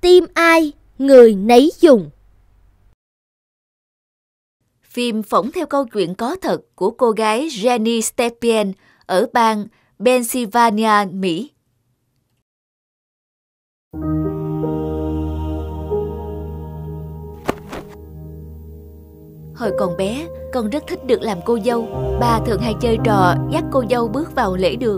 tim ai, người nấy dùng. Phim phỏng theo câu chuyện có thật của cô gái Jenny Stepien ở bang Pennsylvania, Mỹ. Hồi còn bé, con rất thích được làm cô dâu. Ba thường hay chơi trò dắt cô dâu bước vào lễ đường.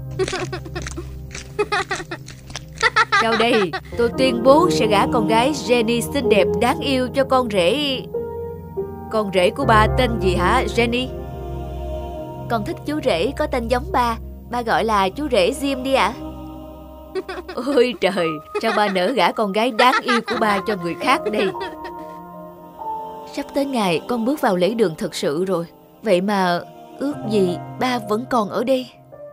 Sau đây, tôi tuyên bố sẽ gả con gái Jenny xinh đẹp đáng yêu cho con rể. Con rể của ba tên gì hả, Jenny? Con thích chú rể có tên giống ba. Ba gọi là chú rể Jim đi ạ. Ôi trời, sao ba nỡ gả con gái đáng yêu của ba cho người khác đây? Sắp tới ngày con bước vào lễ đường thật sự rồi. Vậy mà ước gì ba vẫn còn ở đây.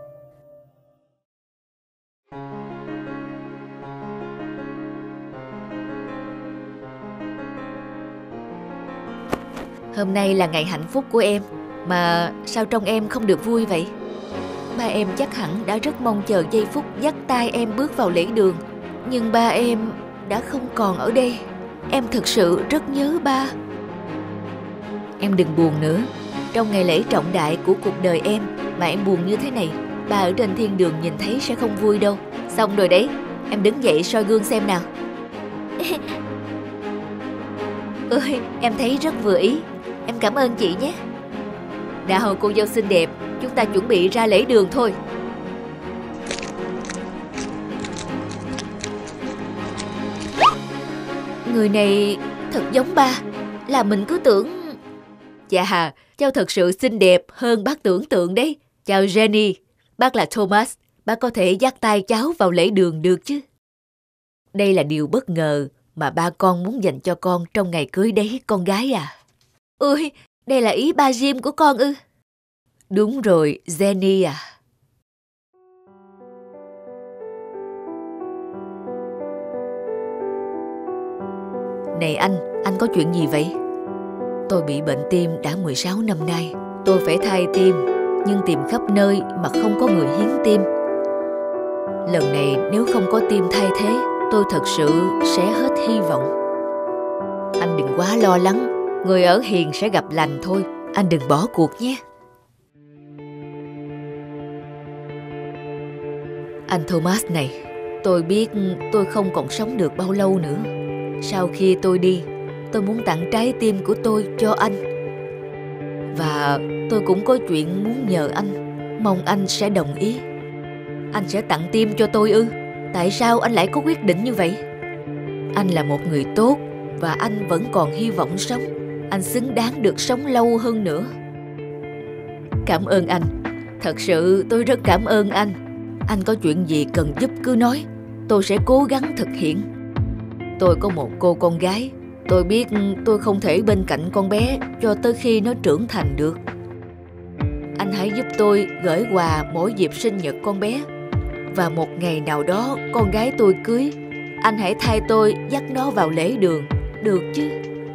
Hôm nay là ngày hạnh phúc của em, mà sao trông em không được vui vậy? Ba em chắc hẳn đã rất mong chờ giây phút dắt tay em bước vào lễ đường. Nhưng ba em đã không còn ở đây. Em thực sự rất nhớ ba. Em đừng buồn nữa. Trong ngày lễ trọng đại của cuộc đời em mà em buồn như thế này, ba ở trên thiên đường nhìn thấy sẽ không vui đâu. Xong rồi đấy, em đứng dậy soi gương xem nào. Ơi, em thấy rất vừa ý. Em cảm ơn chị nhé. Nào cô dâu xinh đẹp, chúng ta chuẩn bị ra lễ đường thôi. Người này thật giống ba. Là mình cứ tưởng... Chà, cháu thật sự xinh đẹp hơn bác tưởng tượng đấy. Chào Jenny, bác là Thomas. Bác có thể dắt tay cháu vào lễ đường được chứ? Đây là điều bất ngờ mà ba con muốn dành cho con trong ngày cưới đấy, con gái à. Ôi, đây là ý ba Jim của con ư? Đúng rồi, Jenny à. Này anh có chuyện gì vậy? Tôi bị bệnh tim đã 16 năm nay. Tôi phải thay tim, nhưng tìm khắp nơi mà không có người hiến tim. Lần này nếu không có tim thay thế, tôi thật sự sẽ hết hy vọng. Anh đừng quá lo lắng, người ở hiền sẽ gặp lành thôi. Anh đừng bỏ cuộc nhé. Anh Thomas này, tôi biết tôi không còn sống được bao lâu nữa. Sau khi tôi đi, tôi muốn tặng trái tim của tôi cho anh. Và tôi cũng có chuyện muốn nhờ anh, mong anh sẽ đồng ý. Anh sẽ tặng tim cho tôi ư? Tại sao anh lại có quyết định như vậy? Anh là một người tốt và anh vẫn còn hy vọng sống. Anh xứng đáng được sống lâu hơn nữa. Cảm ơn anh. Thật sự tôi rất cảm ơn anh. Anh có chuyện gì cần giúp cứ nói. Tôi sẽ cố gắng thực hiện. Tôi có một cô con gái. Tôi biết tôi không thể bên cạnh con bé cho tới khi nó trưởng thành được. Anh hãy giúp tôi gửi quà mỗi dịp sinh nhật con bé. Và một ngày nào đó con gái tôi cưới, anh hãy thay tôi dắt nó vào lễ đường, được chứ?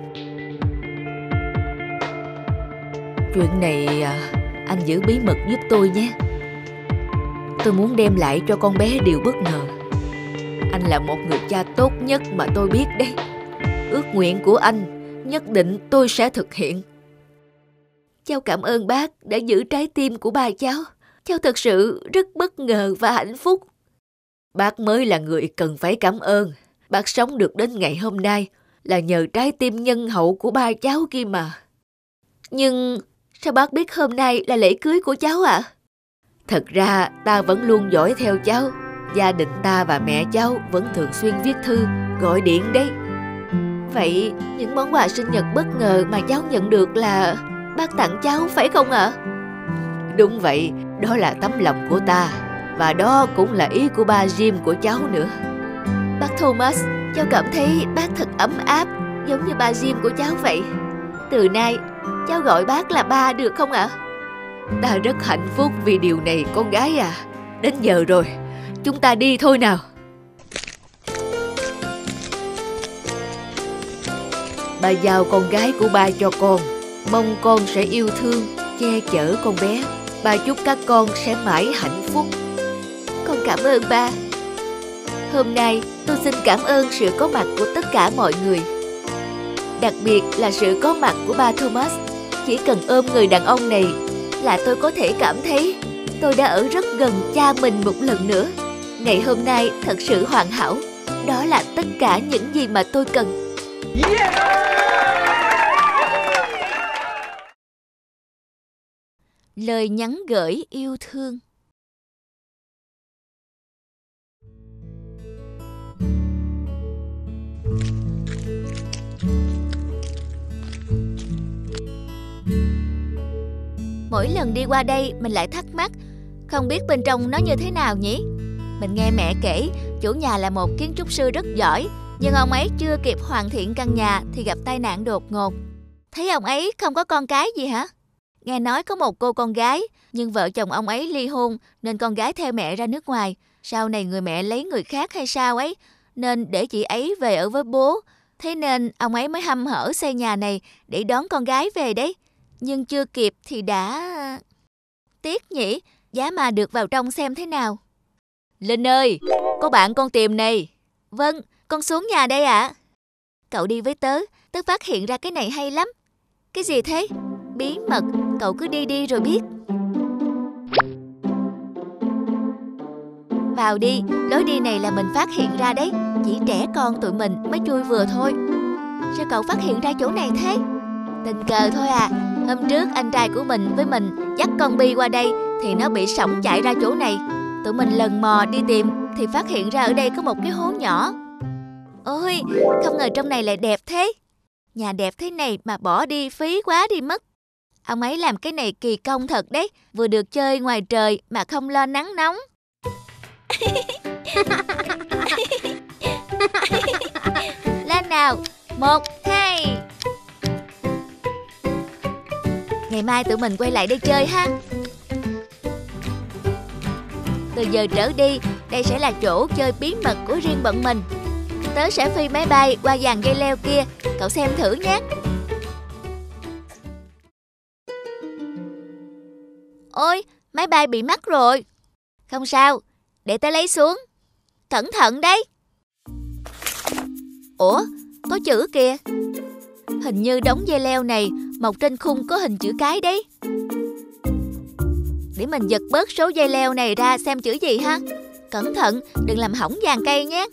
Chuyện này anh giữ bí mật giúp tôi nhé. Tôi muốn đem lại cho con bé điều bất ngờ. Anh là một người cha tốt nhất mà tôi biết đấy. Ước nguyện của anh nhất định tôi sẽ thực hiện. Cháu cảm ơn bác đã giữ trái tim của ba cháu. Cháu thật sự rất bất ngờ và hạnh phúc. Bác mới là người cần phải cảm ơn. Bác sống được đến ngày hôm nay là nhờ trái tim nhân hậu của ba cháu kia mà. Nhưng sao bác biết hôm nay là lễ cưới của cháu ạ? Thật ra ta vẫn luôn dõi theo cháu. Gia đình ta và mẹ cháu vẫn thường xuyên viết thư, gọi điện đấy. Vậy những món quà sinh nhật bất ngờ mà cháu nhận được là bác tặng cháu phải không ạ? Đúng vậy, đó là tấm lòng của ta. Và đó cũng là ý của ba Jim của cháu nữa. Bác Thomas, cháu cảm thấy bác thật ấm áp, giống như ba Jim của cháu vậy. Từ nay, cháu gọi bác là ba được không ạ? Ta rất hạnh phúc vì điều này con gái à. Đến giờ rồi, chúng ta đi thôi nào. Ba giao con gái của ba cho con. Mong con sẽ yêu thương, che chở con bé. Ba chúc các con sẽ mãi hạnh phúc. Con cảm ơn ba. Hôm nay tôi xin cảm ơn sự có mặt của tất cả mọi người. Đặc biệt là sự có mặt của ba Thomas. Chỉ cần ôm người đàn ông này là tôi có thể cảm thấy tôi đã ở rất gần cha mình một lần nữa. Ngày hôm nay thật sự hoàn hảo. Đó là tất cả những gì mà tôi cần. Lời nhắn gửi yêu thương. Mỗi lần đi qua đây mình lại thắc mắc, không biết bên trong nó như thế nào nhỉ? Mình nghe mẹ kể, chủ nhà là một kiến trúc sư rất giỏi, nhưng ông ấy chưa kịp hoàn thiện căn nhà thì gặp tai nạn đột ngột. Thấy ông ấy không có con cái gì hả? Nghe nói có một cô con gái, nhưng vợ chồng ông ấy ly hôn nên con gái theo mẹ ra nước ngoài. Sau này người mẹ lấy người khác hay sao ấy, nên để chị ấy về ở với bố. Thế nên ông ấy mới hăm hở xây nhà này để đón con gái về đấy. Nhưng chưa kịp thì đã... Tiếc nhỉ, giá mà được vào trong xem thế nào. Linh ơi, có bạn con tìm này. Vâng, con xuống nhà đây ạ. Cậu đi với tớ phát hiện ra cái này hay lắm. Cái gì thế? Bí mật, cậu cứ đi rồi biết. Vào đi, lối đi này là mình phát hiện ra đấy. Chỉ trẻ con tụi mình mới chui vừa thôi. Sao cậu phát hiện ra chỗ này thế? Tình cờ thôi à. Hôm trước anh trai của mình với mình dắt con Bi qua đây thì nó bị sổng chạy ra chỗ này. Tụi mình lần mò đi tìm thì phát hiện ra ở đây có một cái hố nhỏ. Ôi, không ngờ trong này lại đẹp thế. Nhà đẹp thế này mà bỏ đi phí quá đi mất. Ông ấy làm cái này kỳ công thật đấy. Vừa được chơi ngoài trời mà không lo nắng nóng. Lên nào, 1, 2. Ngày mai tụi mình quay lại đây chơi ha. Từ giờ trở đi, đây sẽ là chỗ chơi bí mật của riêng bọn mình. Tớ sẽ phi máy bay qua dàn dây leo kia, cậu xem thử nhé. Ôi, máy bay bị mắc rồi. Không sao, để tớ lấy xuống. Cẩn thận đấy. Ủa, có chữ kìa. Hình như đống dây leo này mọc trên khung có hình chữ cái đấy. Để mình giật bớt số dây leo này ra xem chữ gì ha. Cẩn thận, đừng làm hỏng dàn cây nhé.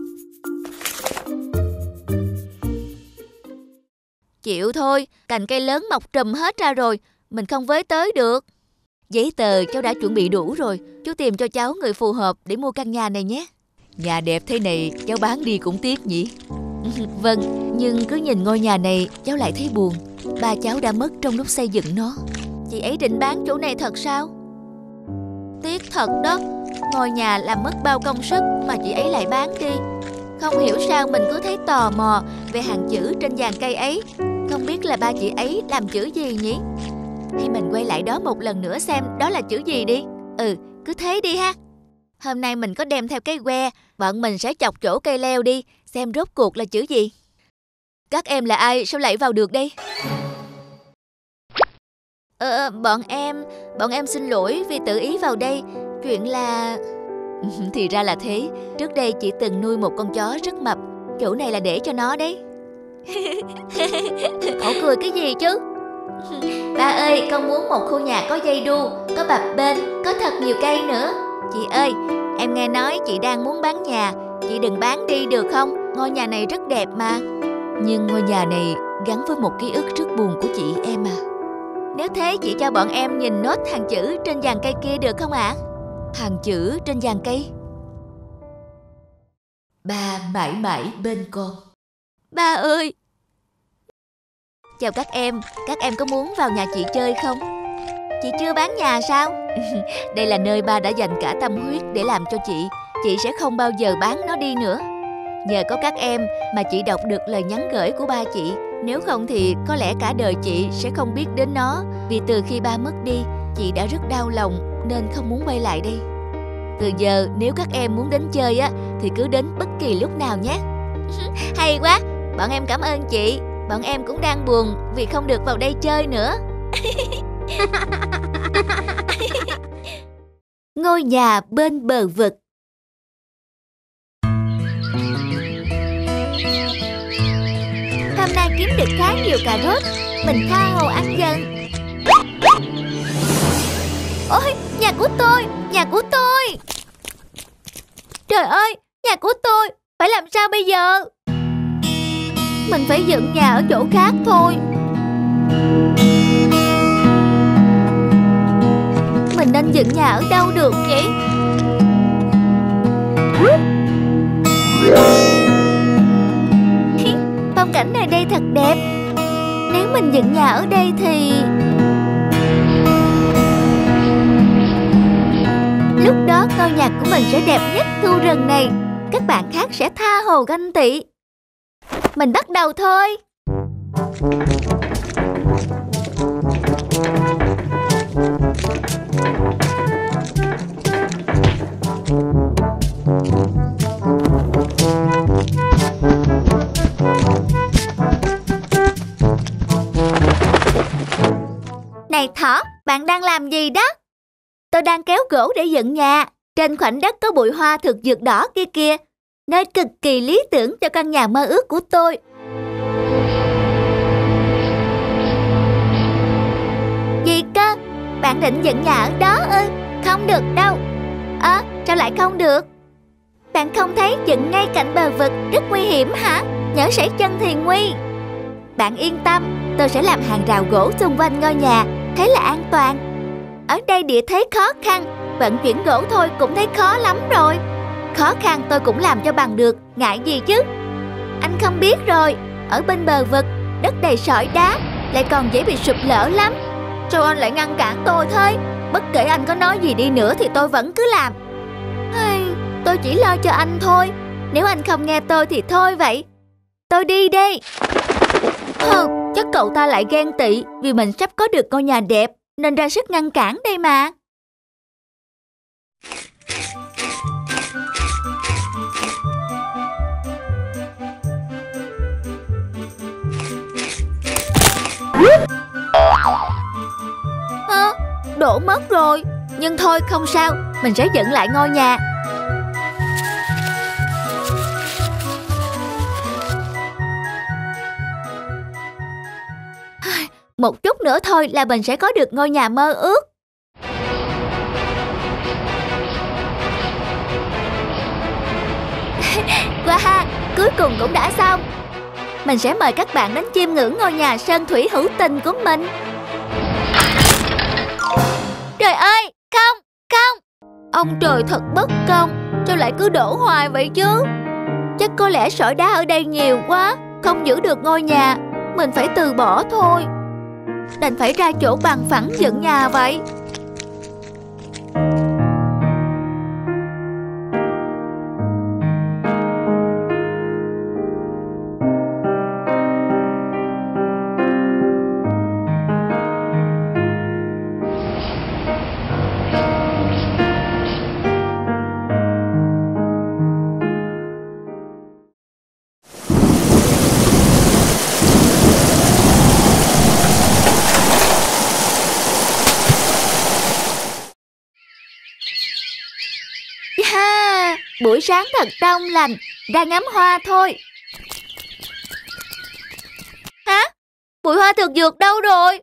Chịu thôi, cành cây lớn mọc trùm hết ra rồi, mình không với tới được. Giấy tờ cháu đã chuẩn bị đủ rồi, chú tìm cho cháu người phù hợp để mua căn nhà này nhé. Nhà đẹp thế này cháu bán đi cũng tiếc nhỉ. Vâng, nhưng cứ nhìn ngôi nhà này cháu lại thấy buồn. Ba cháu đã mất trong lúc xây dựng nó. Chị ấy định bán chỗ này thật sao? Tiếc thật đó. Ngôi nhà làm mất bao công sức mà chị ấy lại bán đi. Không hiểu sao mình cứ thấy tò mò về hàng chữ trên dàn cây ấy. Không biết là ba chị ấy làm chữ gì nhỉ? Hay mình quay lại đó một lần nữa xem đó là chữ gì đi. Cứ thế đi ha. Hôm nay mình có đem theo cái que, bọn mình sẽ chọc chỗ cây leo đi, xem rốt cuộc là chữ gì. Các em là ai, sao lại vào được đây? Bọn em xin lỗi vì tự ý vào đây. Chuyện là... Thì ra là thế. Trước đây chị từng nuôi một con chó rất mập. Chỗ này là để cho nó đấy. Cậu cười cái gì chứ? Ba ơi, con muốn một khu nhà có dây đu, có bập bênh, có thật nhiều cây nữa. Chị ơi, em nghe nói chị đang muốn bán nhà. Chị đừng bán đi được không? Ngôi nhà này rất đẹp mà. Nhưng ngôi nhà này gắn với một ký ức rất buồn của chị em à. Nếu thế chị cho bọn em nhìn nốt hàng chữ trên dàn cây kia được không ạ? Hàng chữ trên dàn cây. Ba mãi mãi bên con. Ba ơi! Chào các em có muốn vào nhà chị chơi không? Chị chưa bán nhà sao? Đây là nơi ba đã dành cả tâm huyết để làm cho chị sẽ không bao giờ bán nó đi nữa. Nhờ có các em mà chị đọc được lời nhắn gửi của ba chị. Nếu không thì có lẽ cả đời chị sẽ không biết đến nó. Vì từ khi ba mất đi, chị đã rất đau lòng nên không muốn quay lại đây. Từ giờ nếu các em muốn đến chơi á thì cứ đến bất kỳ lúc nào nhé. Hay quá, bọn em cảm ơn chị. Bọn em cũng đang buồn vì không được vào đây chơi nữa. Ngôi nhà bên bờ vực. kiếm được khá nhiều cà rốt. Mình tha hồ ăn dần. Ôi, nhà của tôi, nhà của tôi. Trời ơi, nhà của tôi, phải làm sao bây giờ? Mình phải dựng nhà ở chỗ khác thôi. Mình nên dựng nhà ở đâu được nhỉ? Phong cảnh nơi đây thật đẹp. Nếu mình dựng nhà ở đây thì lúc đó ngôi nhà của mình sẽ đẹp nhất khu rừng này. Các bạn khác sẽ tha hồ ganh tị. Mình bắt đầu thôi. Này thỏ, bạn đang làm gì đó? Tôi đang kéo gỗ để dựng nhà. Trên khoảnh đất có bụi hoa thực dược đỏ kia kìa, nơi cực kỳ lý tưởng cho căn nhà mơ ước của tôi. Gì cơ? Bạn định dựng nhà ở đó ư? Không được đâu. Sao lại không được? Bạn không thấy dựng ngay cạnh bờ vực rất nguy hiểm hả? Nhỡ sảy chân thì nguy. Bạn yên tâm, tôi sẽ làm hàng rào gỗ xung quanh ngôi nhà, thế là an toàn. Ở đây địa thế khó khăn, vận chuyển gỗ thôi cũng thấy khó lắm rồi. Khó khăn tôi cũng làm cho bằng được, ngại gì chứ? Anh không biết rồi, ở bên bờ vực, đất đầy sỏi đá, lại còn dễ bị sụp lở lắm. Sao anh lại ngăn cản tôi thế? Bất kể anh có nói gì đi nữa thì tôi vẫn cứ làm. Tôi chỉ lo cho anh thôi. Nếu anh không nghe tôi thì thôi vậy. Tôi đi đây. Chắc cậu ta lại ghen tị vì mình sắp có được ngôi nhà đẹp nên ra sức ngăn cản đây mà. Đổ mất rồi. Nhưng thôi không sao, mình sẽ dựng lại ngôi nhà. Một chút nữa thôi là mình sẽ có được ngôi nhà mơ ước. Wow, cuối cùng cũng đã xong. Mình sẽ mời các bạn đến chiêm ngưỡng ngôi nhà sơn thủy hữu tình của mình. Trời ơi, không. Ông trời thật bất công, sao lại cứ đổ hoài vậy chứ? Chắc có lẽ sỏi đá ở đây nhiều quá, không giữ được ngôi nhà. Mình phải từ bỏ thôi. Đành phải ra chỗ bằng phẳng dựng nhà vậy. Buổi sáng thật trong lành, ra ngắm hoa thôi. Hả? Bụi hoa thực dược đâu rồi?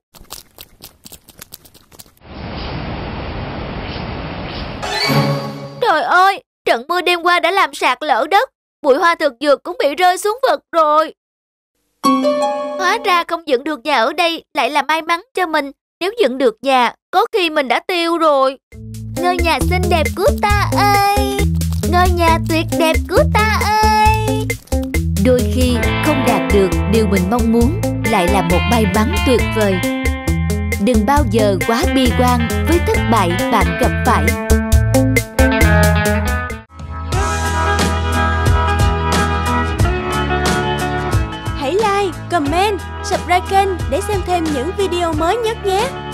Trời ơi, trận mưa đêm qua đã làm sạt lở đất. Bụi hoa thực dược cũng bị rơi xuống vực rồi. Hóa ra không dựng được nhà ở đây lại là may mắn cho mình. Nếu dựng được nhà, có khi mình đã tiêu rồi. Ngôi nhà xinh đẹp của ta ơi, ngôi nhà tuyệt đẹp của ta ơi. Đôi khi không đạt được điều mình mong muốn lại là một may mắn tuyệt vời. Đừng bao giờ quá bi quan với thất bại bạn gặp phải. Hãy like, comment, subscribe kênh để xem thêm những video mới nhất nhé.